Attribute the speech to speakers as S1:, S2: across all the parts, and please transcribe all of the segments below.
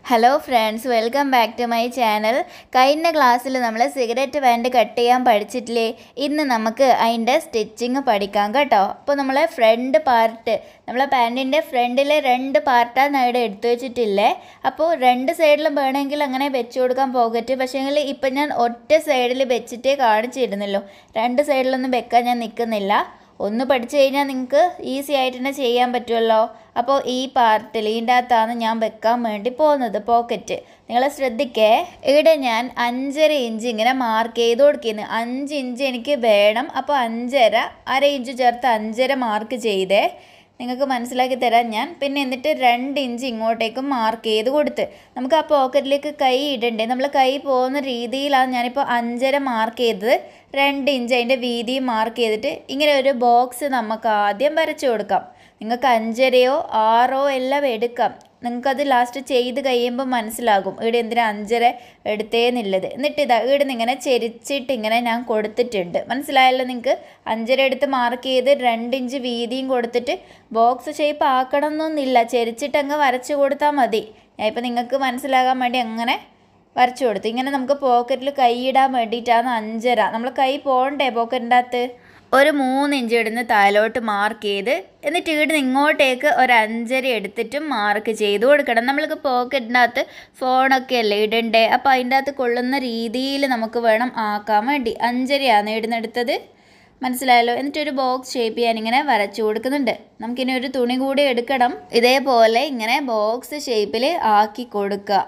S1: Hello friends, welcome back to my channel. കഴിഞ്ഞ ക്ലാസ്സിൽ നമ്മൾ സിഗരറ്റ് ബാൻഡ് കട്ട് ചെയ്യാൻ പഠിച്ചിട്ടില്ലേ? ഇന്ന് നമുക്ക് അതിൻ്റെ സ്റ്റിച്ചിങ് പഠിക്കാം കേട്ടോ. അപ്പോൾ നമ്മളെ ഫ്രണ്ട് പാർട്ട്, നമ്മളെ പാൻറ്റിൻ്റെ ഫ്രണ്ടിലെ 2 പാർട്ടാണ് ഇവിടെ എടുത്തു വെച്ചിട്ടില്ലേ. അപ്പോൾ 2 സൈഡിലും വേണമെങ്കിൽ അങ്ങനെ വെച്ച് കൊടുക്കാൻ പോകറ്റ്. പക്ഷേങ്കിൽ ഇപ്പം ഞാൻ ഒറ്റ സൈഡിൽ വെച്ചിട്ടേ കാണിച്ചിരുന്നല്ലോ, 2 സൈഡിലൊന്നും വെക്കാൻ ഞാൻ നിൽക്കുന്നില്ല. ഒന്ന് പഠിച്ചു കഴിഞ്ഞാൽ നിങ്ങൾക്ക് ഈസി ആയിട്ട് തന്നെ ചെയ്യാൻ പറ്റുമല്ലോ. അപ്പോൾ ഈ പാർട്ടിൽ ഇതിൻ്റെ അകത്താണ് ഞാൻ വെക്കാൻ വേണ്ടി പോകുന്നത് പോക്കറ്റ്. നിങ്ങൾ ശ്രദ്ധിക്കേ, ഇവിടെ ഞാൻ 5.5 ഇഞ്ച് ഇങ്ങനെ മാർക്ക് ചെയ്ത് കൊടുക്കുന്നു. 5 ഇഞ്ച് എനിക്ക് വേണം. അപ്പോൾ 5.5, അര ഇഞ്ച് ചേർത്ത് 5.5 മാർക്ക് ചെയ്തേ. നിങ്ങൾക്ക് മനസ്സിലാക്കി തരാം ഞാൻ. പിന്നെ എന്നിട്ട് 2 ഇഞ്ച് ഇങ്ങോട്ടേക്കും മാർക്ക് ചെയ്ത് കൊടുത്ത് നമുക്ക് ആ പോക്കറ്റിലേക്ക് കൈ ഇടണ്ടേ. നമ്മൾ കൈ പോകുന്ന രീതിയിലാണ് ഞാനിപ്പോൾ 5.5 മാർക്ക് ചെയ്തത്. 2 ഇഞ്ച് അതിൻ്റെ വീതിയും മാർക്ക് ചെയ്തിട്ട് ഇങ്ങനെ ഒരു ബോക്സ് നമുക്ക് ആദ്യം വരച്ചു കൊടുക്കാം. നിങ്ങൾക്ക് 5.5യോ 6 എല്ലാം എടുക്കാം. നിങ്ങൾക്കത് ലാസ്റ്റ് ചെയ്ത് കഴിയുമ്പോൾ മനസ്സിലാകും ഇവിടെ എന്തിനാ 5.5 എടുത്തേന്നുള്ളത്. എന്നിട്ട് ഇതാ ഇവിടെ നിന്ന് ഇങ്ങനെ ചെരിച്ചിട്ട് ഇങ്ങനെ ഞാൻ കൊടുത്തിട്ടുണ്ട്. മനസ്സിലായല്ലോ നിങ്ങൾക്ക്? 5.5 എടുത്ത് മാർക്ക് ചെയ്ത് 2 ഇഞ്ച് വീതിയും കൊടുത്തിട്ട് ബോക്സ് ഷേപ്പ് ആക്കണം എന്നൊന്നുമില്ല, ചെരിച്ചിട്ട് അങ്ങ് വരച്ച് കൊടുത്താൽ മതി. ഞാൻ ഇപ്പം നിങ്ങൾക്ക് മനസ്സിലാകാൻ വേണ്ടി അങ്ങനെ വരച്ചു കൊടുത്തു. ഇങ്ങനെ നമുക്ക് പോക്കറ്റിൽ കൈ ഇടാൻ വേണ്ടിയിട്ടാണ് 5.5. നമ്മൾ കൈ പോകണ്ടേ പോക്കറ്റിൻ്റെ അകത്ത്. ഒരു 3 ഇഞ്ച് ഇടുന്ന് താഴോട്ട് മാർക്ക് ചെയ്ത് എന്നിട്ട് ഇവിടുന്ന് ഇങ്ങോട്ടേക്ക് ഒരു 5.5 എടുത്തിട്ടും മാർക്ക് ചെയ്ത് കൊടുക്കണം. നമ്മൾക്ക് പോക്കറ്റിൻ്റെ അകത്ത് ഫോണൊക്കെ അല്ലേ ഇടണ്ടേ, അപ്പോൾ അതിൻ്റെ അകത്ത് കൊള്ളുന്ന രീതിയിൽ നമുക്ക് വേണം ആക്കാൻ വേണ്ടി. 5.5 ഇടുന്നെടുത്തത്, മനസ്സിലായല്ലോ? എന്നിട്ടൊരു ബോക്സ് ഷേപ്പ് ഞാനിങ്ങനെ വരച്ചു കൊടുക്കുന്നുണ്ട്. നമുക്കിനി ഒരു തുണി കൂടി എടുക്കണം. ഇതേപോലെ ഇങ്ങനെ ബോക്സ് ഷേപ്പിൽ ആക്കി കൊടുക്കുക.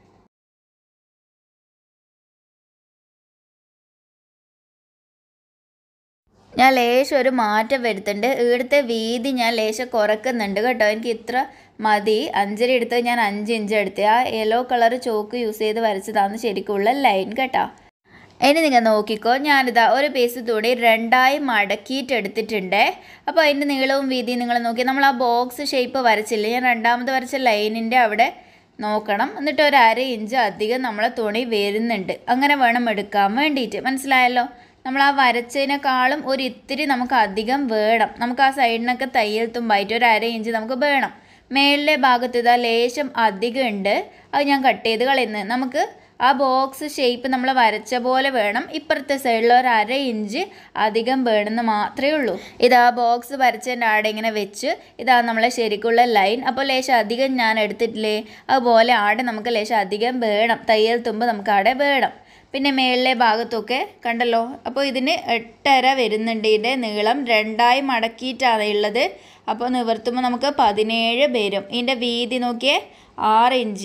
S1: ഞാൻ ലേശം ഒരു മാറ്റം വരുത്തുന്നുണ്ട്. ഇവിടുത്തെ വീതി ഞാൻ ലേശം കുറക്കുന്നുണ്ട് കേട്ടോ. എനിക്ക് ഇത്ര മതി. 5.5 എടുത്ത് ഞാൻ 5 ഇഞ്ച് എടുത്ത് ആ യെല്ലോ കളർ ചോക്ക് യൂസ് ചെയ്ത് വരച്ചതാണ് ശരിക്കുള്ള ലൈൻ കേട്ടോ. ഇനി നിങ്ങൾ നോക്കിക്കോ, ഞാനിതാ ഒരു പീസ് തുണി 2ആയി മടക്കിയിട്ട് എടുത്തിട്ടുണ്ട്. അപ്പോൾ അതിൻ്റെ നീളവും വീതിയും നിങ്ങൾ നോക്കി. നമ്മൾ ആ ബോക്സ് ഷേപ്പ് വരച്ചില്ലേ, ഞാൻ രണ്ടാമത് വരച്ച ലൈനിൻ്റെ അവിടെ നോക്കണം. എന്നിട്ട് ഒരു 1/2 ഇഞ്ച് അധികം നമ്മളെ തുണി വരുന്നുണ്ട്. അങ്ങനെ വേണം എടുക്കാൻ വേണ്ടിയിട്ട്. മനസ്സിലായല്ലോ? നമ്മൾ ആ വരച്ചതിനേക്കാളും ഒരു ഇത്തിരി നമുക്ക് അധികം വേണം. നമുക്ക് ആ സൈഡിനൊക്കെ തയ്യൽ തുമ്പായിട്ട് ഒരു 1/2 ഇഞ്ച് നമുക്ക് വേണം. മേളിലെ ഭാഗത്ത് ഇതാ ലേശം അധികം ഉണ്ട്, അത് ഞാൻ കട്ട് ചെയ്ത് കളയുന്നത്. നമുക്ക് ആ ബോക്സ് ഷേപ്പ് നമ്മൾ വരച്ച പോലെ വേണം. ഇപ്പുറത്തെ സൈഡിൽ ഒരു 1/2 ഇഞ്ച് അധികം വേണമെന്ന് മാത്രമേ ഉള്ളൂ. ഇതാ ബോക്സ് വരച്ചതിൻ്റെ ആടെ ഇങ്ങനെ വെച്ച് ഇതാണ് നമ്മളെ ശരിക്കുള്ള ലൈൻ. അപ്പോൾ ലേശം അധികം ഞാൻ എടുത്തിട്ടില്ലേ, അതുപോലെ ആടെ നമുക്ക് ലേശം അധികം വേണം. തയ്യൽ തുമ്പ് നമുക്ക് ആടെ വേണം. പിന്നെ മേളിലെ ഭാഗത്തൊക്കെ കണ്ടല്ലോ. അപ്പോൾ ഇതിന് 8.5 വരുന്നുണ്ട്. ഇതിൻ്റെ നീളം 2ആയി മടക്കിയിട്ടാണ് ഉള്ളത്. അപ്പോൾ നിവർത്തുമ്പോൾ നമുക്ക് 17 വരും. ഇതിൻ്റെ വീതി നോക്കിയേ, 6 ഇഞ്ച്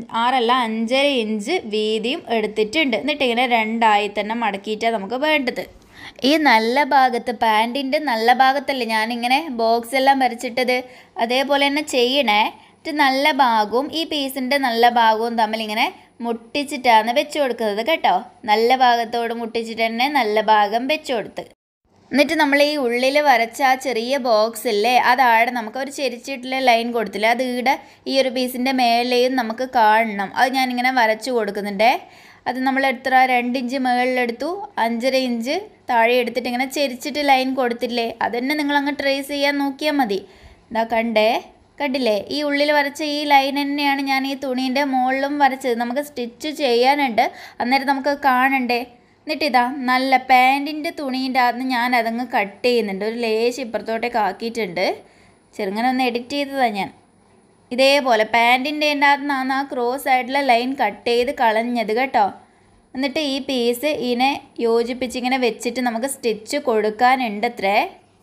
S1: 6 അല്ല 5.5 ഇഞ്ച് വീതിയും എടുത്തിട്ടുണ്ട്. എന്നിട്ട് ഇങ്ങനെ 2ആയി തന്നെ മടക്കിയിട്ടാണ് നമുക്ക് വേണ്ടത്. ഈ നല്ല ഭാഗത്ത്, പാൻറ്റിൻ്റെ നല്ല ഭാഗത്തല്ലേ ഞാനിങ്ങനെ ബോക്സ് എല്ലാം വരച്ചിട്ടത്, അതേപോലെ തന്നെ ചെയ്യണേ. നല്ല ഭാഗവും ഈ പീസിൻ്റെ നല്ല ഭാഗവും തമ്മിൽ ഇങ്ങനെ മുട്ടിച്ചിട്ടാണ് വെച്ച് കൊടുക്കുന്നത് കേട്ടോ. നല്ല ഭാഗത്തോട് മുട്ടിച്ചിട്ട് തന്നെ നല്ല ഭാഗം വെച്ച് കൊടുത്ത് എന്നിട്ട് നമ്മൾ ഈ ഉള്ളിൽ വരച്ച ആ ചെറിയ ബോക്സ് ഇല്ലേ, അതാടെ നമുക്ക് ഒരു ചെരിച്ചിട്ടുള്ള ലൈൻ കൊടുത്തില്ല, അത് ഈടെ ഈ ഒരു പീസിൻ്റെ മേലെയും നമുക്ക് കാണണം. അത് ഞാനിങ്ങനെ വരച്ചു കൊടുക്കുന്നുണ്ടേ. അത് നമ്മൾ എത്ര 2 ഇഞ്ച് മുകളിലെടുത്തു, 5.5 ഇഞ്ച് താഴെ എടുത്തിട്ട് ഇങ്ങനെ ചെരിച്ചിട്ട് ലൈൻ കൊടുത്തില്ലേ, അതന്നെ നിങ്ങളങ്ങ് ട്രേസ് ചെയ്യാൻ നോക്കിയാൽ മതി. ഇതാ കണ്ടില്ലേ, ഈ ഉള്ളിൽ വരച്ച ഈ ലൈൻ തന്നെയാണ് ഞാൻ ഈ തുണീൻ്റെ മുകളിലും വരച്ചത്. നമുക്ക് സ്റ്റിച്ച് ചെയ്യാനുണ്ട്, അന്നേരം നമുക്ക് കാണണ്ടേ. എന്നിട്ട് ഇതാ നല്ല പാൻറ്റിൻ്റെ തുണീൻ്റെ അകത്ത് ഞാൻ അതങ്ങ് കട്ട് ചെയ്യുന്നുണ്ട്. ഒരു ലേശം ഇപ്പുറത്തോട്ടേക്ക് ആക്കിയിട്ടുണ്ട്. ചെറുങ്ങനെ ഒന്ന് എഡിറ്റ് ചെയ്തതാണ് ഞാൻ. ഇതേപോലെ പാൻറ്റിൻ്റെ അകത്ത് നിന്നാണ് ആ ക്രോസ് ആയിട്ടുള്ള ലൈൻ കട്ട് ചെയ്ത് കളഞ്ഞത് കേട്ടോ. എന്നിട്ട് ഈ പീസ് ഇതിനെ യോജിപ്പിച്ചിങ്ങനെ വെച്ചിട്ട് നമുക്ക് സ്റ്റിച്ച് കൊടുക്കാനുണ്ട് അത്രേ.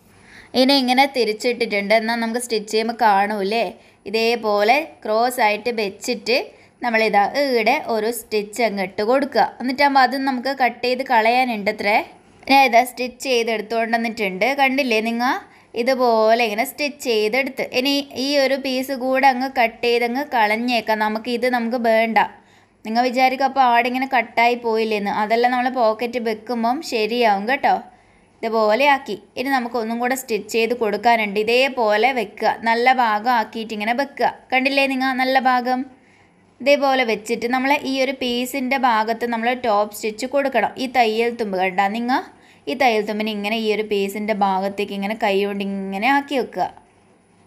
S1: ഇനി ഇങ്ങനെ തിരിച്ചിട്ടിട്ടുണ്ട്, എന്നാൽ നമുക്ക് സ്റ്റിച്ച് ചെയ്യുമ്പോൾ കാണൂലേ. ഇതേപോലെ ക്രോസ് ആയിട്ട് വെച്ചിട്ട് നമ്മളിതാ ഇവിടെ ഒരു സ്റ്റിച്ച് അങ്ങോട്ട് കൊടുക്കുക. എന്നിട്ടാകുമ്പോൾ അതും നമുക്ക് കട്ട് ചെയ്ത് കളയാനുണ്ട് അത്രേ. ഞാൻ ഇതാ സ്റ്റിച്ച് ചെയ്തെടുത്തുകൊണ്ട് വന്നിട്ടുണ്ട്. കണ്ടില്ലേ നിങ്ങൾ? ഇതുപോലെ ഇങ്ങനെ സ്റ്റിച്ച് ചെയ്തെടുത്ത് ഇനി ഈ ഒരു പീസ് കൂടെ അങ്ങ് കട്ട് ചെയ്തങ്ങ് കളഞ്ഞേക്കാം. നമുക്ക് വേണ്ട. നിങ്ങൾ വിചാരിക്കും അപ്പോൾ ആടിങ്ങനെ കട്ടായി പോയില്ലേന്ന്. അതെല്ലാം നമ്മൾ പോക്കറ്റ് വെക്കുമ്പം ശരിയാവും കേട്ടോ. ഇതുപോലെ ആക്കി ഇനി നമുക്ക് ഒന്നും കൂടെ സ്റ്റിച്ച് ചെയ്ത് കൊടുക്കാനുണ്ട്. ഇതേപോലെ വെക്കുക, നല്ല ഭാഗം ആക്കിയിട്ട് ഇങ്ങനെ വെക്കുക. കണ്ടില്ലേ നിങ്ങൾ? നല്ല ഭാഗം ഇതേപോലെ വെച്ചിട്ട് നമ്മൾ ഈ ഒരു പീസിൻ്റെ ഭാഗത്ത് നമ്മൾ ടോപ്പ് സ്റ്റിച്ച് കൊടുക്കണം. ഈ തയ്യൽ തുമ്പ് കണ്ടാ നിങ്ങൾ? ഈ തയ്യൽ തുമ്പിന് ഇങ്ങനെ ഈ ഒരു പീസിൻ്റെ ഭാഗത്തേക്ക് ഇങ്ങനെ കൈ കൊണ്ട് ഇങ്ങനെ ആക്കി വെക്കുക.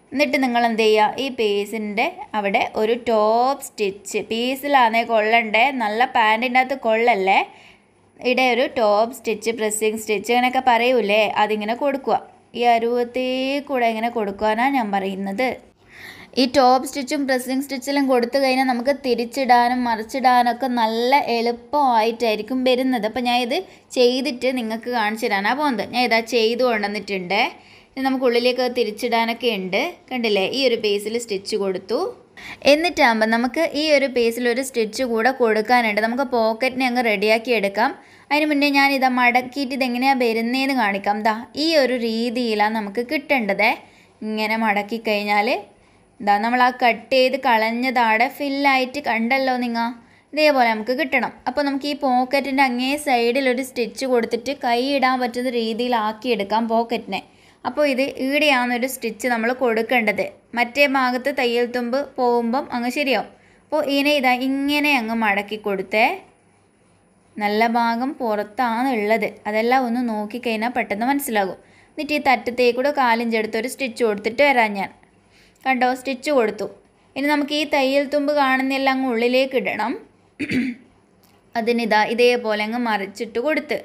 S1: എന്നിട്ട് നിങ്ങൾ എന്ത് ചെയ്യുക, ഈ പീസിൻ്റെ അവിടെ ഒരു ടോപ്പ് സ്റ്റിച്ച്, പീസിലാണേ കൊള്ളണ്ടേ, നല്ല പാൻറ്റിൻ്റെ അകത്ത് കൊള്ളല്ലേ, ഇവിടെ ഒരു ടോപ്പ് സ്റ്റിച്ച്, പ്രസ്സിങ് സ്റ്റിച്ച് അങ്ങനെയൊക്കെ പറയൂലേ, അതിങ്ങനെ കൊടുക്കുക. ഈ അരുവത്തേ കൂടെ ഇങ്ങനെ കൊടുക്കാനാണ് ഞാൻ പറയുന്നത്. ഈ ടോപ്പ് സ്റ്റിച്ചും പ്രസ്സിങ് സ്റ്റിച്ചിലും കൊടുത്തു കഴിഞ്ഞാൽ നമുക്ക് തിരിച്ചിടാനും മറിച്ചിടാനൊക്കെ നല്ല എളുപ്പമായിട്ടായിരിക്കും വരുന്നത്. അപ്പോൾ ഞാൻ ഇത് ചെയ്തിട്ട് നിങ്ങൾക്ക് കാണിച്ചു തരാനാണ് പോകുന്നത്. ഞാൻ ഇതാ ചെയ്ത് കൊണ്ടുവന്നിട്ടുണ്ട്. ഇനി നമുക്ക് ഉള്ളിലേക്ക് തിരിച്ചിടാനൊക്കെ ഉണ്ട്. കണ്ടില്ലേ, ഈ ഒരു പീസിൽ സ്റ്റിച്ച് കൊടുത്തു. എന്നിട്ടാകുമ്പോൾ നമുക്ക് ഈ ഒരു പീസിൽ ഒരു സ്റ്റിച്ച് കൂടെ കൊടുക്കാനുണ്ട്. നമുക്ക് പോക്കറ്റിനെ അങ്ങ് റെഡിയാക്കി എടുക്കാം. അതിന് മുന്നേ ഞാൻ ഇതാ മടക്കിയിട്ട് ഇതെങ്ങനെയാണ് വരുന്നതെന്ന് കാണിക്കാം. ദാ ഈ ഒരു രീതിയിലാണ് നമുക്ക് കിട്ടേണ്ടത്. ഇങ്ങനെ മടക്കി കഴിഞ്ഞാൽ ഇതാ നമ്മൾ ആ കട്ട് ചെയ്ത് കളഞ്ഞതാടെ ഫില്ലായിട്ട് കണ്ടല്ലോ നിങ്ങൾ, ഇതേപോലെ നമുക്ക് കിട്ടണം. അപ്പോൾ നമുക്ക് ഈ പോക്കറ്റിൻ്റെ അങ്ങേ സൈഡിൽ ഒരു സ്റ്റിച്ച് കൊടുത്തിട്ട് കൈ ഇടാൻ പറ്റുന്ന രീതിയിലാക്കിയെടുക്കാം പോക്കറ്റിനെ. അപ്പോൾ ഇത് ഈടെയാണ് ഒരു സ്റ്റിച്ച് നമ്മൾ കൊടുക്കേണ്ടത്. മറ്റേ ഭാഗത്ത് തയ്യൽ തുമ്പ് പോകുമ്പം അങ്ങ് ശരിയാവും. അപ്പോൾ ഇങ്ങനെ അങ്ങ് മടക്കി കൊടുത്തേ. നല്ല ഭാഗം പുറത്താണ് ഉള്ളത്, അതെല്ലാം ഒന്ന് നോക്കിക്കഴിഞ്ഞാൽ പെട്ടെന്ന് മനസ്സിലാകും. എന്നിട്ട് ഈ തറ്റത്തേക്കൂടെ കാലിഞ്ചെടുത്ത് ഒരു സ്റ്റിച്ച് കൊടുത്തിട്ട് വരാം ഞാൻ. കണ്ടോ, സ്റ്റിച്ച് കൊടുത്തു. ഇനി നമുക്ക് ഈ തയ്യൽ തുമ്പ് കാണുന്നതെല്ലാം അങ്ങ് ഉള്ളിലേക്ക് ഇടണം. അതിനിതാ ഇതേപോലെ അങ്ങ് മറിച്ചിട്ട് കൊടുത്ത്,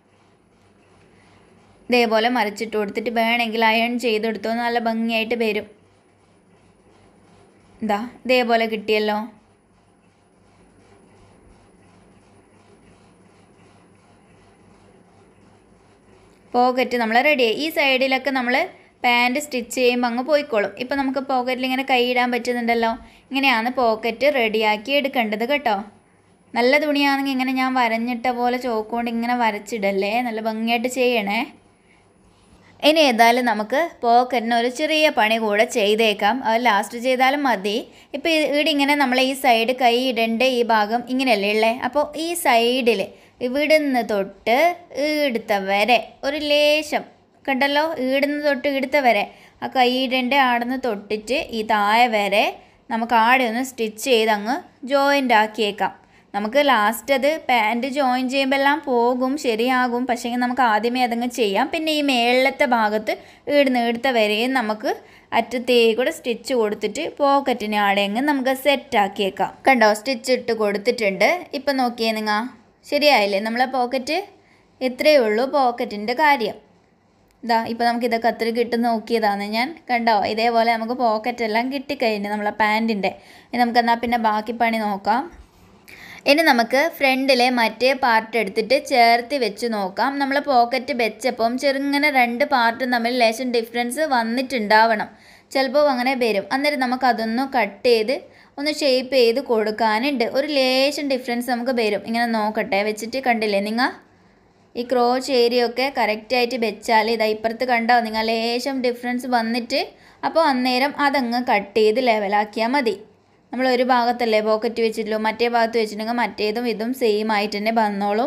S1: ഇതേപോലെ മറിച്ചിട്ട് കൊടുത്തിട്ട് വേണമെങ്കിൽ അയൺ ചെയ്തെടുത്തോ, നല്ല ഭംഗിയായിട്ട് വരും. ഇതാ ഇതേപോലെ കിട്ടിയല്ലോ. പോക്കറ്റ് നമ്മൾ റെഡിയായി. ഈ സൈഡിലൊക്കെ നമ്മൾ പാൻറ്റ് സ്റ്റിച്ച് ചെയ്യുമ്പോൾ അങ്ങ് പോയിക്കോളും. ഇപ്പോൾ നമുക്ക് പോക്കറ്റിൽ ഇങ്ങനെ കൈ ഇടാൻ പറ്റുന്നുണ്ടല്ലോ. ഇങ്ങനെയാണ് പോക്കറ്റ് റെഡിയാക്കി എടുക്കേണ്ടത് കേട്ടോ. നല്ല തുണിയാണെങ്കിൽ ഇങ്ങനെ ഞാൻ വരഞ്ഞിട്ട പോലെ ചോക്കുകൊണ്ട് ഇങ്ങനെ വരച്ചിടല്ലേ, നല്ല ഭംഗിയായിട്ട് ചെയ്യണേ. ഇനി ഏതായാലും നമുക്ക് പോക്കറ്റിന് ഒരു ചെറിയ പണി കൂടെ ചെയ്തേക്കാം. അത് ലാസ്റ്റ് ചെയ്താലും മതി. ഇപ്പോൾ ഇവിടെ ഇങ്ങനെ നമ്മൾ ഈ സൈഡ് കൈ ഇടേണ്ട ഈ ഭാഗം ഇങ്ങനെയല്ലേ ഉള്ളേ. അപ്പോൾ ഈ സൈഡിൽ ഇവിടുന്ന് തൊട്ട് ഈടുത്ത വരെ ഒരു ലേശം കണ്ടല്ലോ, ഈടുന്ന് തൊട്ട് ഈടുത്ത വരെ ആ കൈ ഇടേണ്ട ആടുന്ന് തൊട്ടിട്ട് ഈ താഴെ വരെ നമുക്ക് ആടെ ഒന്ന് സ്റ്റിച്ച് ചെയ്ത് അങ്ങ് ജോയിൻ്റ് ആക്കിയേക്കാം. നമുക്ക് ലാസ്റ്റ് അത് പാൻറ്റ് ജോയിൻ ചെയ്യുമ്പോൾ എല്ലാം പോകും, ശരിയാകും. പക്ഷേ നമുക്ക് ആദ്യമേ അതങ്ങ് ചെയ്യാം. പിന്നെ ഈ മേളത്തെ ഭാഗത്ത് ഈടുന്ന് ഈടുത്ത വരെയും നമുക്ക് അറ്റത്തേക്കൂടെ സ്റ്റിച്ച് കൊടുത്തിട്ട് പോക്കറ്റിനെ ആടെയങ്ങ് നമുക്ക് സെറ്റാക്കിയേക്കാം. കണ്ടോ, സ്റ്റിച്ച് ഇട്ട് കൊടുത്തിട്ടുണ്ട്. ഇപ്പം നോക്കിയേ നിങ്ങൾ, ശരിയായില്ലേ നമ്മളെ പോക്കറ്റ്? ഇത്രയേ ഉള്ളൂ പോക്കറ്റിൻ്റെ കാര്യം. ഇതാ ഇപ്പോൾ നമുക്ക് ഇതൊക്കെ അത്ര കിട്ടുന്ന നോക്കിയതാണ് ഞാൻ. കണ്ടോ, ഇതേപോലെ നമുക്ക് പോക്കറ്റെല്ലാം കിട്ടിക്കഴിഞ്ഞു നമ്മളെ പാൻറ്റിൻ്റെ. ഇനി നമുക്കെന്നാൽ പിന്നെ ബാക്കി പണി നോക്കാം. ഇനി നമുക്ക് ഫ്രണ്ടിലെ മറ്റേ പാർട്ട് എടുത്തിട്ട് ചേർത്ത് വെച്ച് നോക്കാം. നമ്മൾ പോക്കറ്റ് വെച്ചപ്പം ചെറുങ്ങനെ രണ്ട് പാർട്ടും തമ്മിൽ ലേശം ഡിഫറൻസ് വന്നിട്ടുണ്ടാവണം. ചിലപ്പോൾ അങ്ങനെ വരും. അന്നേരം നമുക്കതൊന്ന് കട്ട് ചെയ്ത് ഒന്ന് ഷേപ്പ് ചെയ്ത് കൊടുക്കാനുണ്ട്. ഒരു ലേശം ഡിഫറൻസ് നമുക്ക് വരും. ഇങ്ങനെ നോക്കട്ടെ, വെച്ചിട്ട് കണ്ടില്ലേ നിങ്ങൾ, ഈ ക്രോച്ച് ഏരിയയൊക്കെ കറക്റ്റായിട്ട് വെച്ചാൽ ഇതാ ഇപ്പുറത്ത് കണ്ടോ നിങ്ങൾ, ലേശം ഡിഫറൻസ് വന്നിട്ട് അപ്പോൾ അന്നേരം അതങ്ങ് കട്ട് ചെയ്ത് ലെവലാക്കിയാൽ മതി. നമ്മൾ ഒരു ഭാഗത്തല്ലേ പോക്കറ്റ് വെച്ചിട്ടുള്ളൂ, മറ്റേ ഭാഗത്ത് വെച്ചിട്ടുണ്ടെങ്കിൽ മറ്റേതും ഇതും സെയിം ആയിട്ട് തന്നെ വന്നോളും.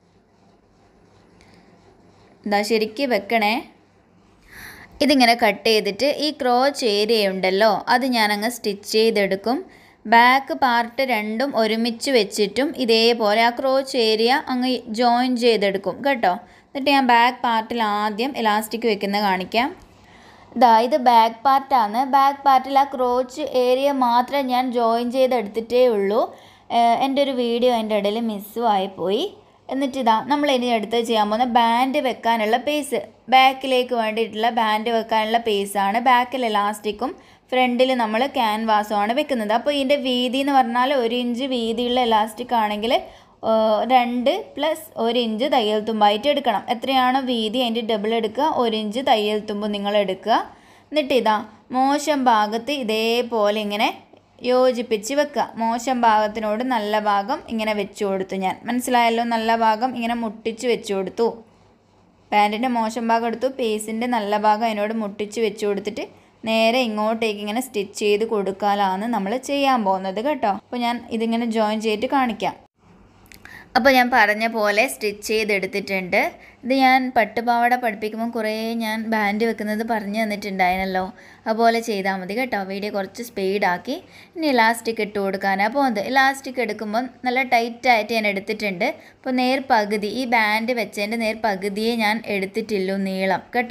S1: ഇതാ ശരിക്ക് വെക്കണേ. ഇതിങ്ങനെ കട്ട് ചെയ്തിട്ട് ഈ ക്രോച്ച് ഏരിയ ഉണ്ടല്ലോ അത് ഞാനങ്ങ് സ്റ്റിച്ച് ചെയ്തെടുക്കും. ബാക്ക് പാർട്ട് രണ്ടും ഒരുമിച്ച് വെച്ചിട്ടും ഇതേപോലെ ആ ക്രോച്ച് ഏരിയ അങ്ങ് ജോയിൻ ചെയ്തെടുക്കും കേട്ടോ. എന്നിട്ട് ഞാൻ ബാക്ക് പാർട്ടിൽ ആദ്യം ഇലാസ്റ്റിക് വെക്കുന്നത് കാണിക്കാം. ഇതാ ഇത് ബാക്ക് പാർട്ടാണ്. ബാക്ക് പാർട്ടിൽ ആ ക്രോച്ച് ഏരിയ മാത്രം ഞാൻ ജോയിൻ ചെയ്തെടുത്തിട്ടേ ഉള്ളൂ. എൻ്റെ ഒരു വീഡിയോ അതിൻ്റെ ഇടയിൽ മിസ്സും ആയിപ്പോയി. എന്നിട്ടിതാ നമ്മൾ ഇനി അടുത്ത് ചെയ്യാൻ പോകുന്ന ബാൻഡ് വെക്കാനുള്ള പീസ്, ബാക്കിലേക്ക് വേണ്ടിയിട്ടുള്ള ബാൻഡ് വെക്കാനുള്ള പീസാണ്. ബാക്കിൽ ഇലാസ്റ്റിക്കും ഫ്രണ്ടിൽ നമ്മൾ ക്യാൻവാസുമാണ് വെക്കുന്നത്. അപ്പോൾ ഇതിൻ്റെ വീതി എന്ന് പറഞ്ഞാൽ 1 ഇഞ്ച് വീതിയുള്ള ഇലാസ്റ്റിക് ആണെങ്കിൽ 2 + 1 ഇഞ്ച് തയ്യൽ തുമ്പായിട്ട് എടുക്കണം. എത്രയാണോ വീതി അതിൻ്റെ ഡബിൾ എടുക്കുക, 1 ഇഞ്ച് തയ്യൽ തുമ്പ് നിങ്ങൾ എടുക്കുക. എന്നിട്ട് ഇതാ മോശം ഭാഗത്ത് ഇതേപോലെ ഇങ്ങനെ യോജിപ്പിച്ച് വെക്കുക. മോശം ഭാഗത്തിനോട് നല്ല ഭാഗം ഇങ്ങനെ വെച്ച് കൊടുത്തു ഞാൻ, മനസ്സിലായല്ലോ? നല്ല ഭാഗം ഇങ്ങനെ മുട്ടിച്ച് വെച്ച് കൊടുത്തു. പാൻറ്റിൻ്റെ മോശം ഭാഗം എടുത്തു, പീസിൻ്റെ നല്ല ഭാഗം അതിനോട് മുട്ടിച്ച് വെച്ച് കൊടുത്തിട്ട് നേരെ ഇങ്ങോട്ടേക്ക് ഇങ്ങനെ സ്റ്റിച്ച് ചെയ്ത് കൊടുക്കാനാണ് നമ്മൾ ചെയ്യാൻ പോകുന്നത് കേട്ടോ. അപ്പോൾ ഞാൻ ഇതിങ്ങനെ ജോയിൻ ചെയ്തിട്ട് കാണിക്കാം. അപ്പോൾ ഞാൻ പറഞ്ഞ പോലെ സ്റ്റിച്ച് ചെയ്തെടുത്തിട്ടുണ്ട്. ഇത് ഞാൻ പട്ടുപാവാട പഠിപ്പിക്കുമ്പോൾ കുറേ ഞാൻ ബാൻഡ് വെക്കുന്നത് പറഞ്ഞു തന്നിട്ടുണ്ടായിരുന്നല്ലോ, അതുപോലെ ചെയ്താൽ മതി കേട്ടോ. വീഡിയോ കുറച്ച് സ്പീഡാക്കി. ഇനി ഇലാസ്റ്റിക് ഇട്ട് കൊടുക്കാനാണ് പോകുന്നത്. ഇലാസ്റ്റിക് എടുക്കുമ്പോൾ നല്ല ടൈറ്റായിട്ട് ഞാൻ എടുത്തിട്ടുണ്ട്. അപ്പോൾ നേർ പകുതി, ഈ ബാൻഡ് വെച്ചതിൻ്റെ നേർ പകുതിയെ ഞാൻ എടുത്തിട്ടുള്ളൂ നീളം കേട്ടോ.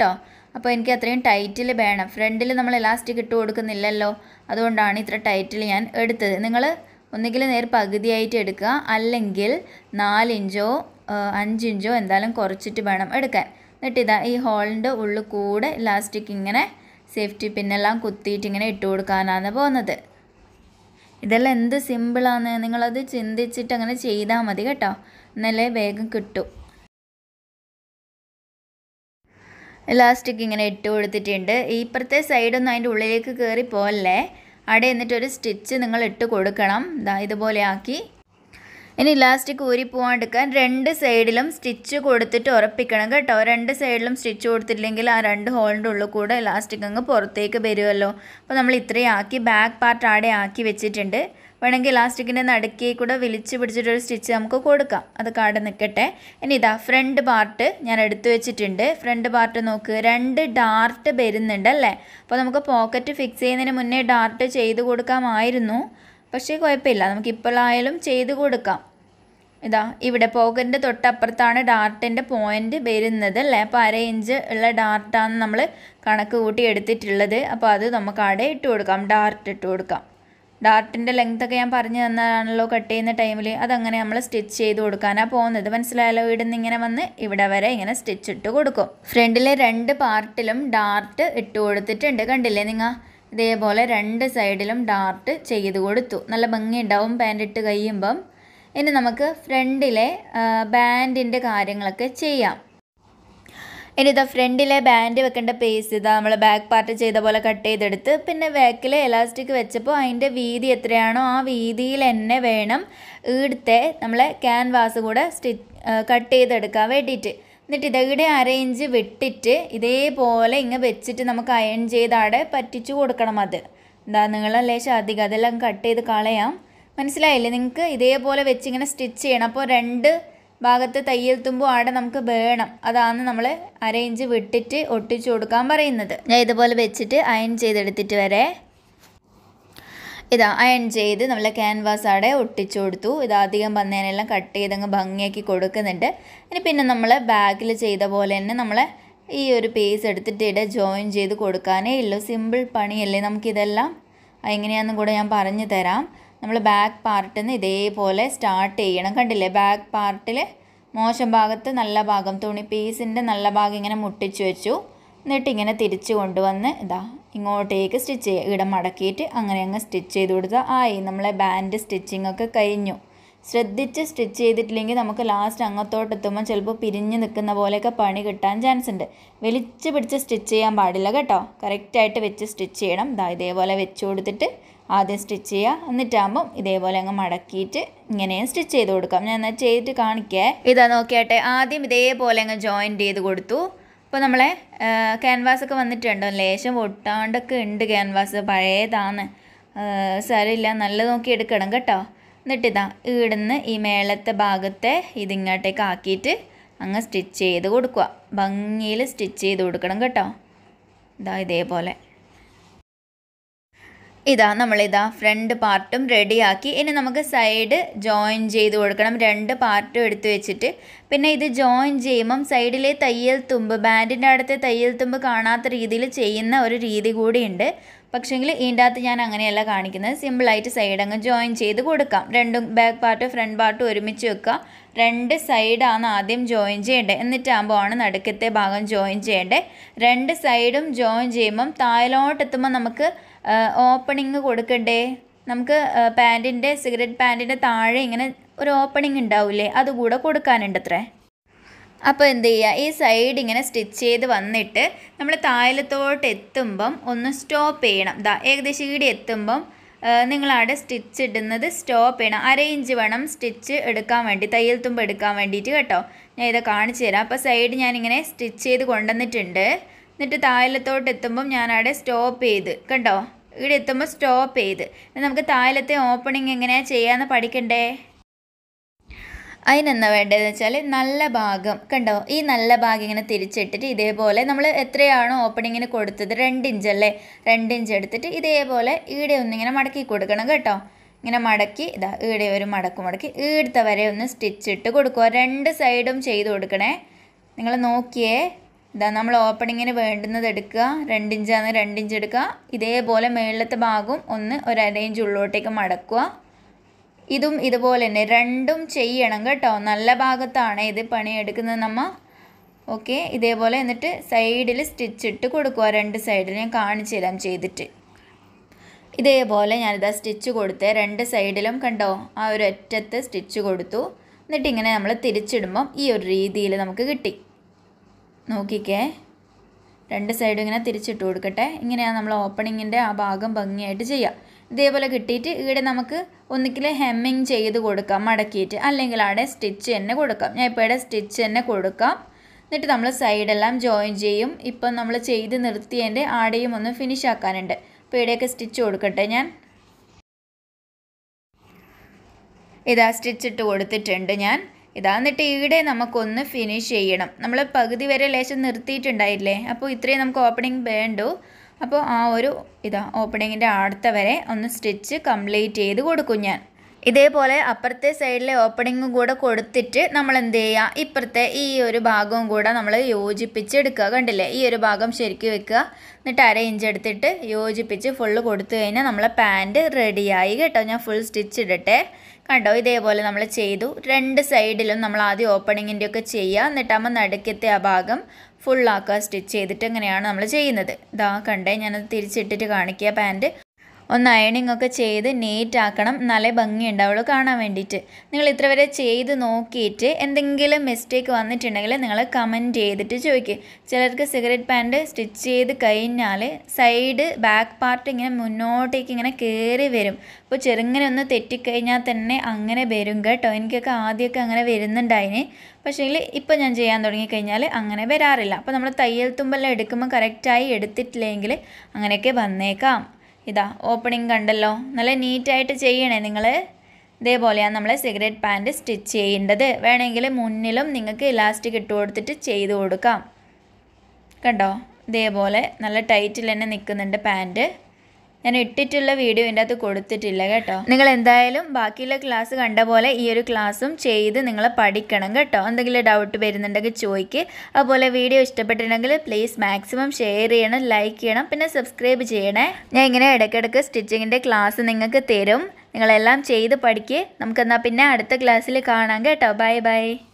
S1: അപ്പോൾ എനിക്ക് അത്രയും ടൈറ്റിൽ വേണം. ഫ്രണ്ടിൽ നമ്മൾ ഇലാസ്റ്റിക് ഇട്ട് കൊടുക്കുന്നില്ലല്ലോ, അതുകൊണ്ടാണ് ഇത്ര ടൈറ്റിൽ ഞാൻ എടുത്തത്. നിങ്ങൾ ഒന്നുകിൽ നേർ പകുതിയായിട്ട് എടുക്കുക, അല്ലെങ്കിൽ 4 ഇഞ്ചോ 5 ഇഞ്ചോ എന്തായാലും കുറച്ചിട്ട് വേണം എടുക്കാൻ. എന്നിട്ട് ഇതാ ഈ ഹോളിൻ്റെ ഉള്ളിൽ കൂടെ ഇലാസ്റ്റിക് ഇങ്ങനെ സേഫ്റ്റി പിന്നെല്ലാം കുത്തിയിട്ട് ഇങ്ങനെ ഇട്ട് കൊടുക്കാനാണ് പോകുന്നത്. ഇതെല്ലാം എന്ത് സിമ്പിളാണ്, നിങ്ങളത് ചിന്തിച്ചിട്ട് അങ്ങനെ ചെയ്താൽ മതി കേട്ടോ, എന്നാലേ വേഗം കിട്ടും. ഇലാസ്റ്റിക് ഇങ്ങനെ ഇട്ട് കൊടുത്തിട്ടുണ്ട്. ഇപ്പുറത്തെ സൈഡൊന്നും അതിൻ്റെ ഉള്ളിലേക്ക് കയറി പോകല്ലേ. അവിടെ എന്നിട്ടൊരു സ്റ്റിച്ച് നിങ്ങൾ ഇട്ട് കൊടുക്കണം. ഇതുപോലെ ആക്കി. ഇനി ഇലാസ്റ്റിക് ഊരി പോകാണ്ടിരിക്കാൻ 2 സൈഡിലും സ്റ്റിച്ച് കൊടുത്തിട്ട് ഉറപ്പിക്കണം കേട്ടോ. 2 സൈഡിലും സ്റ്റിച്ച് കൊടുത്തില്ലെങ്കിൽ ആ 2 ഹോളിൻ്റെ ഉള്ളിൽ കൂടെ ഇലാസ്റ്റിക് അങ്ങ് പുറത്തേക്ക് വരുമല്ലോ. അപ്പോൾ നമ്മൾ ഇത്രയും ആക്കി ബാക്ക് പാർട്ട് ആടെ ആക്കി വെച്ചിട്ടുണ്ട്. വേണമെങ്കിൽ ഇലാസ്റ്റിക്കിൻ്റെ നടുക്കി കൂടെ വലിച്ച് പിടിച്ചിട്ടൊരു സ്റ്റിച്ച് നമുക്ക് കൊടുക്കാം. അത് കാട് നിൽക്കട്ടെ. ഇനി ഇതാ ഫ്രണ്ട് പാർട്ട് ഞാൻ എടുത്തു വെച്ചിട്ടുണ്ട്. ഫ്രണ്ട് പാർട്ട് നോക്ക്, 2 ഡാർട്ട് വരുന്നുണ്ട് അല്ലേ. അപ്പോൾ നമുക്ക് പോക്കറ്റ് ഫിക്സ് ചെയ്യുന്നതിന് മുന്നേ ഡാർട്ട് ചെയ്ത് കൊടുക്കാമായിരുന്നു, പക്ഷേ കുഴപ്പമില്ല, നമുക്ക് ഇപ്പോഴായാലും ചെയ്ത് കൊടുക്കാം. ഇതാ ഇവിടെ പോക്കറ്റിൻ്റെ തൊട്ടപ്പുറത്താണ് ഡാർട്ടിൻ്റെ പോയിൻ്റ് വരുന്നത് അല്ലേ. അപ്പോൾ 1/2 ഇഞ്ച് ഉള്ള ഡാർട്ടാണ് നമ്മൾ കണക്ക് കൂട്ടി എടുത്തിട്ടുള്ളത്. അപ്പോൾ അത് നമുക്ക് അവിടെ ഇട്ട് കൊടുക്കാം, ഡാർട്ട് ഇട്ട് കൊടുക്കാം. ഡാർട്ടിൻ്റെ ലെങ്ത്തൊക്കെ ഞാൻ പറഞ്ഞു തന്നതാണല്ലോ കട്ട് ചെയ്യുന്ന ടൈമിൽ. അതങ്ങനെ നമ്മൾ സ്റ്റിച്ച് ചെയ്ത് കൊടുക്കാനാണ് പോകുന്നത്. മനസ്സിലായാലോ? ഇവിടുന്ന് ഇങ്ങനെ വന്ന് ഇവിടെ വരെ ഇങ്ങനെ സ്റ്റിച്ച് ഇട്ട് കൊടുക്കും. ഫ്രണ്ടിലെ 2 പാർട്ടിലും ഡാർട്ട് ഇട്ട് കൊടുത്തിട്ടുണ്ട്, കണ്ടില്ലേ നിങ്ങൾ? ഇതേപോലെ 2 സൈഡിലും ഡാർട്ട് ചെയ്ത് കൊടുത്തു. നല്ല ഭംഗിയുണ്ടാവും പാൻറ് ഇട്ട് കഴിയുമ്പം. ഇനി നമുക്ക് ഫ്രണ്ടിലെ ബാൻഡിൻ്റെ കാര്യങ്ങളൊക്കെ ചെയ്യാം. ഇനി ഇതാ ഫ്രണ്ടിലെ ബാൻഡ് വെക്കേണ്ട പീസ് ഇതാ നമ്മൾ ബാക്ക് പാർട്ട് ചെയ്ത പോലെ കട്ട് ചെയ്തെടുത്ത്, പിന്നെ ബാക്കിൽ എലാസ്റ്റിക് വെച്ചപ്പോൾ അതിൻ്റെ വീതി എത്രയാണോ ആ വീതിയിൽ തന്നെ വേണം ഇവിടുത്തെ നമ്മളെ ക്യാൻവാസ് കൂടെ കട്ട് ചെയ്തെടുക്കാൻ വേണ്ടിയിട്ട്. എന്നിട്ട് ഇതവിടെ 1/2 ഇഞ്ച് വിട്ടിട്ട് ഇതേപോലെ ഇങ്ങനെ വെച്ചിട്ട് നമുക്ക് അയൺ ചെയ്ത് അവിടെ പറ്റിച്ചു കൊടുക്കണം. അത് എന്താ നീളം ലേശം അധികം, അതെല്ലാം കട്ട് ചെയ്ത് കളയാം. മനസ്സിലായില്ലേ നിങ്ങൾക്ക്? ഇതേപോലെ വെച്ച് ഇങ്ങനെ സ്റ്റിച്ച് ചെയ്യണം. അപ്പോൾ 2 ഭാഗത്ത് തയ്യൽ തുമ്പും അവിടെ നമുക്ക് വേണം. അതാണ് നമ്മൾ 1/2 ഇഞ്ച് വിട്ടിട്ട് ഒട്ടിച്ചു കൊടുക്കാൻ പറയുന്നത്. ഞാൻ ഇതുപോലെ വെച്ചിട്ട് അയൺ ചെയ്തെടുത്തിട്ട് വരെ ഇതാ അയൺ ചെയ്ത് നമ്മൾ ക്യാൻവാസ് അവിടെ ഒട്ടിച്ചു കൊടുത്തു. ഇത് അധികം വന്നതിനെല്ലാം കട്ട് ചെയ്തങ്ങ് ഭംഗിയാക്കി കൊടുക്കുന്നുണ്ട്. ഇനി പിന്നെ നമ്മൾ ബാഗിൽ ചെയ്ത പോലെ തന്നെ നമ്മൾ ഈ ഒരു പീസ് എടുത്തിട്ട് ഇവിടെ ജോയിൻ ചെയ്ത് കൊടുക്കാനേ ഉള്ളൂ. സിമ്പിൾ പണിയല്ലേ. നമുക്കിതെല്ലാം എങ്ങനെയാണെന്നും കൂടെ ഞാൻ പറഞ്ഞു തരാം. നമ്മൾ ബാക്ക് പാർട്ടിൽ നിന്ന് ഇതേപോലെ സ്റ്റാർട്ട് ചെയ്യണം. കണ്ടില്ലേ? ബാക്ക് പാർട്ടിൽ മോശം ഭാഗത്ത് നല്ല ഭാഗം തുണി പീസിൻ്റെ നല്ല ഭാഗം ഇങ്ങനെ മുട്ടിച്ച് വെച്ചു. എന്നിട്ട് ഇങ്ങനെ തിരിച്ച് കൊണ്ടുവന്ന് ഇതാ ഇങ്ങോട്ടേക്ക് സ്റ്റിച്ച് ചെയ്യുക. ഇവിടെ മടക്കിയിട്ട് അങ്ങനെ അങ്ങ് സ്റ്റിച്ച് ചെയ്ത് കൊടുത്താൽ ആയി. നമ്മളെ ബാൻഡ് സ്റ്റിച്ചിങ് ഒക്കെ കഴിഞ്ഞു. ശ്രദ്ധിച്ച് സ്റ്റിച്ച് ചെയ്തിട്ടില്ലെങ്കിൽ നമുക്ക് ലാസ്റ്റ് അങ്ങോട്ടോട്ട് എത്തുമ്പോൾ ചിലപ്പോൾ പിരിഞ്ഞ് നിൽക്കുന്ന പോലെയൊക്കെ പണി കിട്ടാൻ ചാൻസ് ഉണ്ട്. വലിച്ച് പിടിച്ച് സ്റ്റിച്ച് ചെയ്യാൻ പാടില്ല കേട്ടോ. കറക്റ്റായിട്ട് വെച്ച് സ്റ്റിച്ച് ചെയ്യണം. ഇതേപോലെ വെച്ച് കൊടുത്തിട്ട് ആദ്യം സ്റ്റിച്ച് ചെയ്യുക. എന്നിട്ടാകുമ്പം ഇതേപോലെ അങ്ങ് മടക്കിയിട്ട് ഇങ്ങനെയും സ്റ്റിച്ച് ചെയ്ത് കൊടുക്കാം. ഞാൻ എന്നാൽ ചെയ്തിട്ട് കാണിക്കേ. ഇതാ നോക്കിയാട്ടെ, ആദ്യം ഇതേപോലെ അങ്ങ് ജോയിൻറ്റ് ചെയ്ത് കൊടുത്തു. അപ്പോൾ നമ്മളെ ക്യാൻവാസൊക്കെ വന്നിട്ടുണ്ടോ? ലേശം ഒട്ടാണ്ടൊക്കെ ഉണ്ട് ക്യാൻവാസ്, പഴയതാണ്. സാരമില്ല, നല്ല നോക്കി എടുക്കണം കേട്ടോ. എന്നിട്ടിതാ ഇവിടുന്ന് ഈ മേളത്തെ ഭാഗത്തെ ഇതിങ്ങോട്ടേക്ക് ആക്കിയിട്ട് അങ്ങ് സ്റ്റിച്ച് ചെയ്ത് കൊടുക്കുക. ഭംഗിയിൽ സ്റ്റിച്ച് ചെയ്ത് കൊടുക്കണം കേട്ടോ. ഇതേപോലെ ഇതാ നമ്മളിതാ ഫ്രണ്ട് പാർട്ടും റെഡിയാക്കി. ഇനി നമുക്ക് സൈഡ് ജോയിൻ ചെയ്ത് കൊടുക്കണം. 2 പാർട്ടും എടുത്ത് വെച്ചിട്ട് പിന്നെ ഇത് ജോയിൻ ചെയ്യുമ്പം സൈഡിലെ തയ്യൽ തുമ്പ്, ബാൻഡിൻ്റെ അടുത്തെ തയ്യൽ തുമ്പ് കാണാത്ത രീതിയിൽ ചെയ്യുന്ന ഒരു രീതി കൂടിയുണ്ട്. പക്ഷേങ്കിൽ ഇതിൻ്റെ അകത്ത് ഞാൻ അങ്ങനെയല്ല കാണിക്കുന്നത്. സിമ്പിളായിട്ട് സൈഡ് അങ്ങ് ജോയിൻ ചെയ്ത് കൊടുക്കാം. 2 ബാക്ക് പാർട്ടും ഫ്രണ്ട് പാർട്ടും ഒരുമിച്ച് വെക്കുക. 2 സൈഡാണ് ആദ്യം ജോയിൻ ചെയ്യേണ്ടത്. എന്നിട്ടാകുമ്പോഴാണ് നടുക്കത്തെ ഭാഗം ജോയിൻ ചെയ്യേണ്ടത്. 2 സൈഡും ജോയിൻ ചെയ്യുമ്പം താഴോട്ടെത്തുമ്പോൾ നമുക്ക് ഓപ്പണിങ് കൊടുക്കണ്ടേ? നമുക്ക് പാൻറ്റിൻ്റെ സിഗരറ്റ് പാൻറ്റിൻ്റെ താഴെ ഇങ്ങനെ ഒരു ഓപ്പണിങ് ഉണ്ടാവില്ലേ, അതുകൂടെ കൊടുക്കാനുണ്ട് അത്രേ. അപ്പോൾ എന്ത് ചെയ്യുക, ഈ സൈഡ് ഇങ്ങനെ സ്റ്റിച്ച് ചെയ്ത് വന്നിട്ട് നമ്മൾ താഴത്തോട്ട് എത്തുമ്പം ഒന്ന് സ്റ്റോപ്പ് ചെയ്യണം. ഏകദേശം ഈടെ എത്തുമ്പം നിങ്ങളവിടെ സ്റ്റിച്ച് ഇടുന്നത് സ്റ്റോപ്പ് ചെയ്യണം. 1/2 ഇഞ്ച് വേണം സ്റ്റിച്ച് എടുക്കാൻ വേണ്ടി, തയ്യൽ തുമ്പ് എടുക്കാൻ വേണ്ടിയിട്ട് കേട്ടോ. ഞാൻ ഇത് കാണിച്ചു തരാം. അപ്പോൾ സൈഡ് ഞാനിങ്ങനെ സ്റ്റിച്ച് ചെയ്ത് കൊണ്ടുവന്നിട്ടുണ്ട്. എന്നിട്ട് താഴത്തോട്ട് എത്തുമ്പം ഞാനവിടെ സ്റ്റോപ്പ് ചെയ്ത് കണ്ടോ, ഇവിടെ എത്തുമ്പോൾ സ്റ്റോപ്പ് ചെയ്ത്. നമുക്ക് താഴത്തെ ഓപ്പണിങ് എങ്ങനെയാണ് ചെയ്യാമെന്ന് പഠിക്കണ്ടേ? അതിനെന്താ വേണ്ടതെന്ന് വെച്ചാൽ നല്ല ഭാഗം കണ്ടോ, ഈ നല്ല ഭാഗം ഇങ്ങനെ തിരിച്ചിട്ടിട്ട് ഇതേപോലെ നമ്മൾ എത്രയാണോ ഓപ്പണിങ്ങിന് കൊടുത്തത് 2 ഇഞ്ചല്ലേ, 2 ഇഞ്ച് എടുത്തിട്ട് ഇതേപോലെ ഈടെ ഒന്നിങ്ങനെ മടക്കി കൊടുക്കണം കേട്ടോ. ഇങ്ങനെ മടക്കി ഈടെ ഒരു മടക്കി ഈടുത്ത വരെ ഒന്ന് സ്റ്റിച്ച് ഇട്ട് കൊടുക്കുക. 2 സൈഡും ചെയ്ത് കൊടുക്കണേ. നിങ്ങൾ നോക്കിയേ, ഇതാ നമ്മൾ ഓപ്പണിങ്ങിന് വേണ്ടുന്നത് എടുക്കുക, 2 ഇഞ്ചാണ് 2 ഇഞ്ച് എടുക്കുക. ഇതേപോലെ മേളിലത്തെ ഭാഗവും ഒന്ന് ഒരു 1/2 ഇഞ്ച് ഉള്ളോട്ടേക്ക് മടക്കുക. ഇതും ഇതുപോലെ തന്നെ രണ്ടും ചെയ്യണം കേട്ടോ. നല്ല ഭാഗത്താണ് ഇത് പണിയെടുക്കുന്നത് നമ്മ. ഓക്കെ, ഇതേപോലെ എന്നിട്ട് സൈഡിൽ സ്റ്റിച്ച് ഇട്ട് കൊടുക്കുക. 2 സൈഡിൽ ഞാൻ കാണിച്ചു തരാം ചെയ്തിട്ട്. ഇതേപോലെ ഞാനിതാ സ്റ്റിച്ച് കൊടുത്തേ 2 സൈഡിലും. കണ്ടോ, ആ ഒരു ഒറ്റത്ത് സ്റ്റിച്ച് കൊടുത്തു. എന്നിട്ട് ഇങ്ങനെ നമ്മൾ തിരിച്ചിടുമ്പം ഈ ഒരു രീതിയിൽ നമുക്ക് കിട്ടി. നോക്കിക്കേ, 2 സൈഡും ഇങ്ങനെ തിരിച്ചിട്ട് കൊടുക്കട്ടെ. ഇങ്ങനെയാണ് നമ്മൾ ഓപ്പണിങ്ങിൻ്റെ ആ ഭാഗം ഭംഗിയായിട്ട് ചെയ്യുക. ഇതേപോലെ കിട്ടിയിട്ട് ഇവിടെ നമുക്ക് ഒന്നിക്കിൽ ഹെമ്മിങ് ചെയ്ത് കൊടുക്കാം മടക്കിയിട്ട്, അല്ലെങ്കിൽ അവിടെ സ്റ്റിച്ച് തന്നെ കൊടുക്കാം. ഞാൻ ഇപ്പോൾ ഇവിടെ സ്റ്റിച്ച് തന്നെ കൊടുക്കാം. എന്നിട്ട് നമ്മൾ സൈഡെല്ലാം ജോയിൻ ചെയ്യും. ഇപ്പം നമ്മൾ ചെയ്ത് നിർത്തിയതിൻ്റെ ആടെയും ഒന്ന് ഫിനിഷ് ആക്കാനുണ്ട്. അപ്പോൾ ഇവിടെയൊക്കെ സ്റ്റിച്ച് കൊടുക്കട്ടെ ഞാൻ. ഇതാ സ്റ്റിച്ച് ഇട്ട് കൊടുത്തിട്ടുണ്ട് ഞാൻ. ഇതാ എന്നിട്ട് ഇവിടെ നമുക്കൊന്ന് ഫിനിഷ് ചെയ്യണം. നമ്മൾ പകുതി വരെ ലേശം നിർത്തിയിട്ടുണ്ടായില്ലേ, അപ്പോൾ ഇത്രയും നമുക്ക് ഓപ്പണിങ് വേണ്ടു. അപ്പോൾ ആ ഒരു ഓപ്പണിങ്ങിൻ്റെ അടുത്ത വരെ ഒന്ന് സ്റ്റിച്ച് കംപ്ലീറ്റ് ചെയ്ത് കൊടുക്കും ഞാൻ. ഇതേപോലെ അപ്പുറത്തെ സൈഡിലെ ഓപ്പണിങ്ങും കൂടെ കൊടുത്തിട്ട് നമ്മൾ എന്ത് ചെയ്യുക, ഇപ്പുറത്തെ ഈ ഒരു ഭാഗവും കൂടെ നമ്മൾ യോജിപ്പിച്ചെടുക്കുക. കണ്ടില്ലേ, ഈ ഒരു ഭാഗം ശരിക്കും വെക്കുക. എന്നിട്ട് 1/2 ഇഞ്ച് എടുത്തിട്ട് യോജിപ്പിച്ച് ഫുള്ള് കൊടുത്തു കഴിഞ്ഞാൽ നമ്മളെ പാൻറ്റ് റെഡിയായി കേട്ടോ. ഞാൻ ഫുൾ സ്റ്റിച്ച് ഇടട്ടെ. കണ്ടോ, ഇതേപോലെ നമ്മൾ ചെയ്തു. 2 സൈഡിലും നമ്മൾ ആദ്യം ഓപ്പണിങ്ങിൻ്റെ ഒക്കെ ചെയ്യുക. എന്നിട്ടാകുമ്പോൾ നടുക്കത്തെ ആ ഭാഗം ഫുള്ളാക്കുക സ്റ്റിച്ച് ചെയ്തിട്ട്. എങ്ങനെയാണ് നമ്മൾ ചെയ്യുന്നത്. ഇതാ കണ്ടേ, ഞാനത് തിരിച്ചിട്ടിട്ട് കാണിക്കുക. പാൻറ്റ് ഒന്ന് അയണിങ് ഒക്കെ ചെയ്ത് നീറ്റ് ആക്കണം, നല്ല ഭംഗി ഉണ്ടാവുള്ളൂ കാണാൻ വേണ്ടിയിട്ട്. നിങ്ങൾ ഇത്ര വരെ ചെയ്ത് നോക്കിയിട്ട് എന്തെങ്കിലും മിസ്റ്റേക്ക് വന്നിട്ടുണ്ടെങ്കിൽ നിങ്ങൾ കമൻറ്റ് ചെയ്തിട്ട് ചോദിക്കുക. ചിലർക്ക് സിഗരറ്റ് പാൻറ്റ് സ്റ്റിച്ച് ചെയ്ത് കഴിഞ്ഞാൽ സൈഡ് ബാക്ക് പാർട്ട് ഇങ്ങനെ മുന്നോട്ടേക്ക് ഇങ്ങനെ കയറി വരും. അപ്പോൾ ചെറുങ്ങനെ ഒന്ന് തെറ്റിക്കഴിഞ്ഞാൽ തന്നെ അങ്ങനെ വരും കേട്ടോ. എനിക്കൊക്കെ ആദ്യമൊക്കെ അങ്ങനെ വരുന്നുണ്ടായിന്. പക്ഷേ ഇപ്പോൾ ഞാൻ ചെയ്യാൻ തുടങ്ങിക്കഴിഞ്ഞാൽ അങ്ങനെ വരാറില്ല. അപ്പോൾ നമ്മൾ തയ്യൽ തുമ്പെല്ലാം എടുക്കുമ്പോൾ കറക്റ്റായി എടുത്തിട്ടില്ലെങ്കിൽ അങ്ങനെയൊക്കെ വന്നേക്കാം. ഇതാ ഓപ്പണിങ് കണ്ടല്ലോ, നല്ല നീറ്റായിട്ട് ചെയ്യണേ നിങ്ങൾ. ഇതേപോലെയാണ് നമ്മൾ സിഗരറ്റ് പാൻറ്റ് സ്റ്റിച്ച് ചെയ്യേണ്ടത്. വേണമെങ്കിൽ മുന്നിലും നിങ്ങൾക്ക് ഇലാസ്റ്റിക് ഇട്ട് കൊടുത്തിട്ട് ചെയ്ത് കൊടുക്കാം. കണ്ടോ, ഇതേപോലെ നല്ല ടൈറ്റിൽ തന്നെ നിൽക്കുന്നുണ്ട് പാൻറ്റ്. ഞാൻ ഇട്ടിട്ടുള്ള വീഡിയോ ഇതിൻ്റെ അകത്ത് കൊടുത്തിട്ടില്ല കേട്ടോ. നിങ്ങൾ എന്തായാലും ബാക്കിയുള്ള ക്ലാസ് കണ്ട പോലെ ഈ ഒരു ക്ലാസ്സും ചെയ്ത് നിങ്ങൾ പഠിക്കണം കേട്ടോ. എന്തെങ്കിലും ഡൗട്ട് വരുന്നുണ്ടെങ്കിൽ ചോദിക്കുക. അതുപോലെ വീഡിയോ ഇഷ്ടപ്പെട്ടിട്ടുണ്ടെങ്കിൽ പ്ലീസ് മാക്സിമം ഷെയർ ചെയ്യണം, ലൈക്ക് ചെയ്യണം, പിന്നെ സബ്സ്ക്രൈബ് ചെയ്യണേ. ഞാൻ ഇങ്ങനെ ഇടയ്ക്കിടയ്ക്ക് സ്റ്റിച്ചിങ്ങിൻ്റെ ക്ലാസ് നിങ്ങൾക്ക് തരും. നിങ്ങളെല്ലാം ചെയ്ത് പഠിക്കുക. നമുക്കെന്നാൽ പിന്നെ അടുത്ത ക്ലാസ്സിൽ കാണാം കേട്ടോ. Bye by.